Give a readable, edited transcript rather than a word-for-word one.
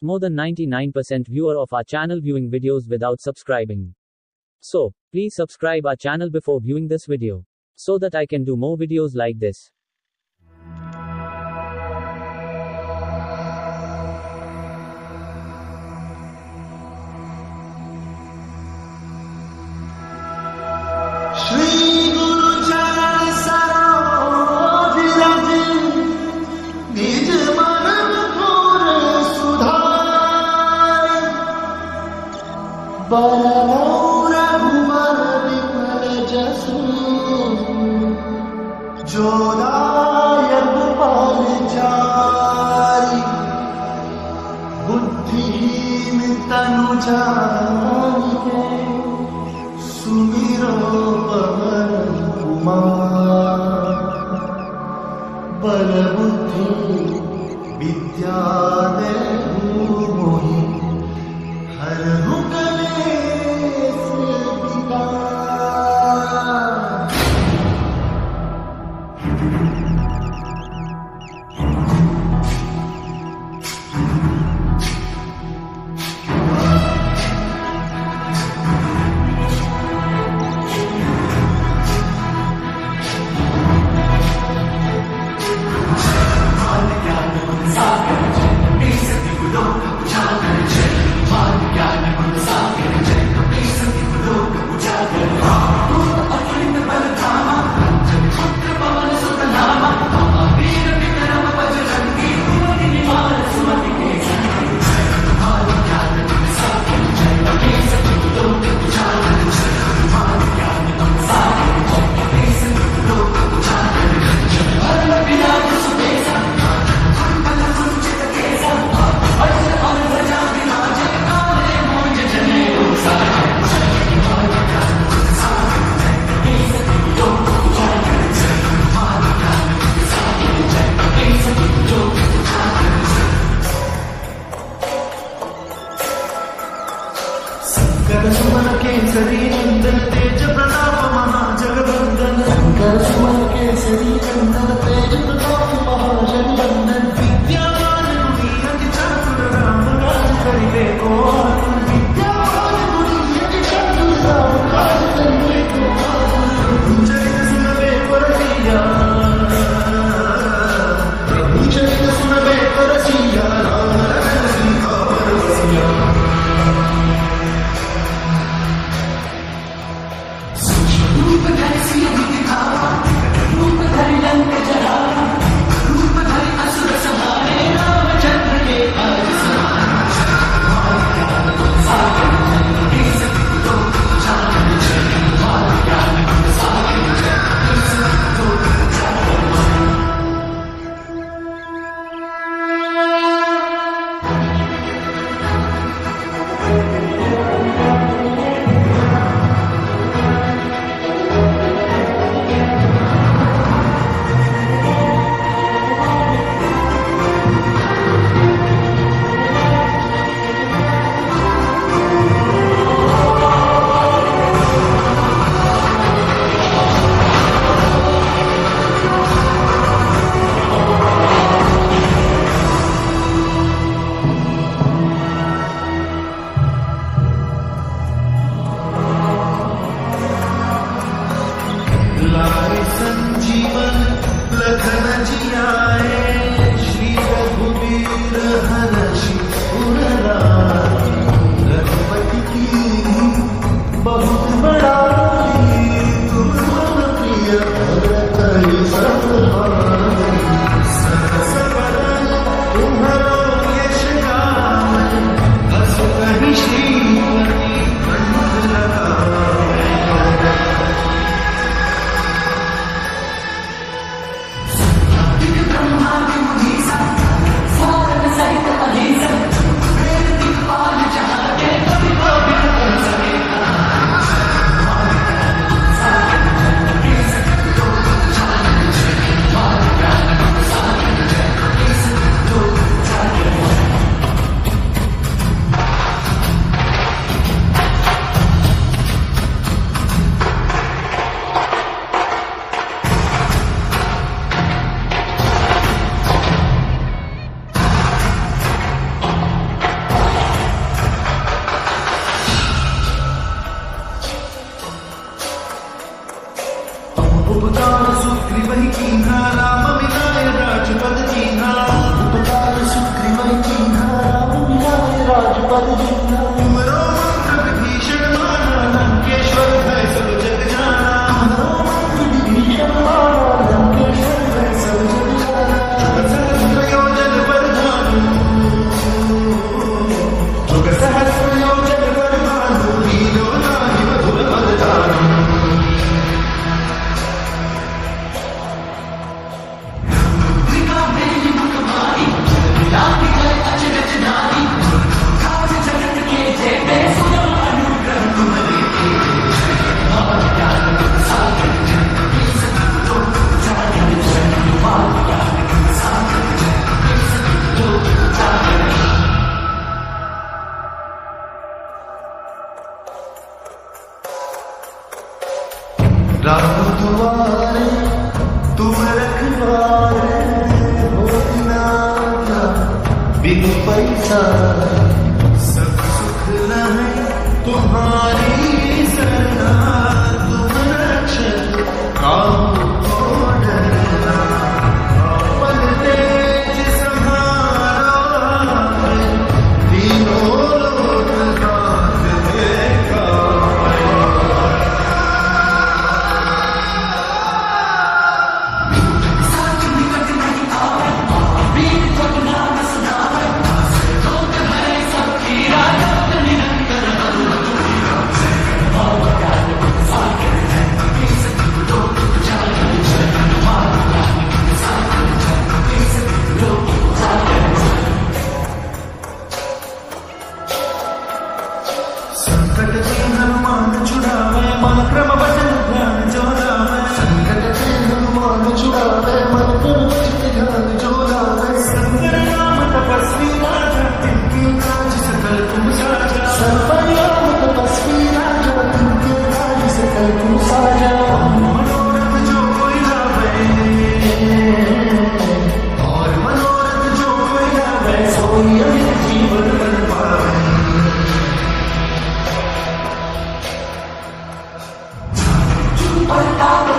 more than 99% viewer of our channel viewing videos without subscribing. So, please subscribe our channel before viewing this video, so that I can do more videos like this. बुद्धिहीन तनु जानिके सुमिरो पवन कुमार। बल बुद्धि विद्या देहु मोहि हरहु कलेश विकार। Sabe उपकार सुग्रीवहि कीन्हा राम मिलाय राजपद दीन्हा उपकार सुग्रीवहि कीन्हा राम मिलाय राजपद दीन्हा तुमरो मंत्र विभीषण माना लंकेश्वर भय सब जग जाना तुमरो मंत्र विभीषण माना लंकेश्वर भय सब जग जाना सहस्र योजन बरधानु जुग सहस्र योजन बरधानु लीलो नाहि मधुर मददानु राम तुम्हारे तुम रखवारे हो ना बिन पैसा सब सुख रहे तुम्हारी सरना तुम रक्षक काहू को डरना अपन तेज संहारो तीनों लोक कांत देखा संकट से हनुमान छुड़ावे मन क्रम वचन ध्यान जो लावे संकट से हनुमान छुड़ावे मन क्रम वचन ध्यान जो लावे संकर राम तपस्वी राजा तिनके काज सकल तुम साजा संकर राम तपस्वी राजा तिनके काज सकल तुम साजा मनोरथ जो कोई लावे और मनोरथ जो कोई लावे सोई अमित जीवन बन पावे Bye.